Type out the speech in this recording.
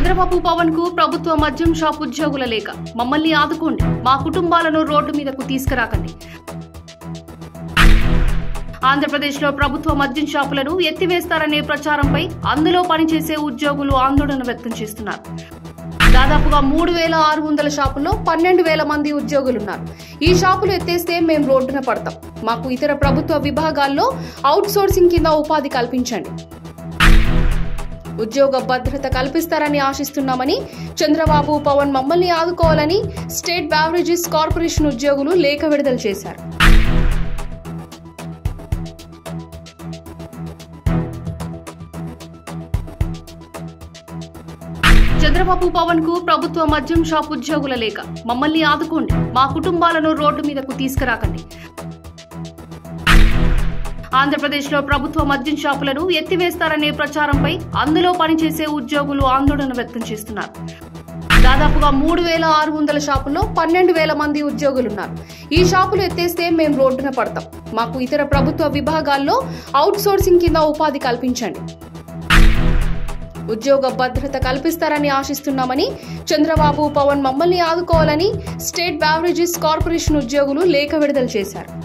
చంద్రబాబు పవన్ కు ప్రభుత్వ మద్యం షాప్ ఉద్యోగుల లేఖ. మమ్మల్ని ఆదుకోండి, మా కుటుంబాలను రోడ్డు మీదకు తీసుకురాకండి. ఆంధ్రప్రదేశ్లో ప్రభుత్వ మద్యం షాపులను ఎత్తివేస్తారనే ప్రచారంపై అందులో పనిచేసే ఉద్యోగులు ఆందోళన వ్యక్తం చేస్తున్నారు. దాదాపుగా 3,600 షాపుల్లో 12,000 మంది ఉద్యోగులున్నారు. ఈ షాపులు ఎత్తేస్తే మేం రోడ్డున పడతాం. మాకు ఇతర ప్రభుత్వ విభాగాల్లో అవుట్ సోర్సింగ్ కింద ఉపాధి కల్పించండి. ఉద్యోగ భద్రత కల్పిస్తారని ఆశిస్తున్నామని, చంద్రబాబు పవన్ మమ్మల్ని ఆదుకోవాలని స్టేట్ బెవరేజెస్ కార్పొరేషన్ ఉద్యోగులు లేఖ విడుదల చేశారు. చంద్రబాబు పవన్ కు ప్రభుత్వ మద్యం షాప్ ఉద్యోగుల లేఖ. మమ్మల్ని ఆదుకోండి, మా కుటుంబాలను రోడ్డు మీదకు తీసుకురాకండి. ఆంధ్రప్రదేశ్లో ప్రభుత్వ మద్యం షాపులను ఎత్తివేస్తారనే ప్రచారంపై అందులో పనిచేసే ఉద్యోగులు ఆందోళన వ్యక్తం చేస్తున్నారు. దాదాపుగా 3,600 షాపుల్లో 12,000 మంది ఉద్యోగులున్నారు. ఈ షాపులు ఎత్తేస్తే మేం రోడ్డున పడతాం. మాకు ఇతర ప్రభుత్వ విభాగాల్లో అవుట్ సోర్సింగ్ కింద ఉపాధి కల్పించండి. ఉద్యోగ భద్రత కల్పిస్తారని ఆశిస్తున్నామని, చంద్రబాబు పవన్ మమ్మల్ని ఆదుకోవాలని స్టేట్ బెవరేజెస్ కార్పొరేషన్ ఉద్యోగులు లేఖ విడుదల చేశారు.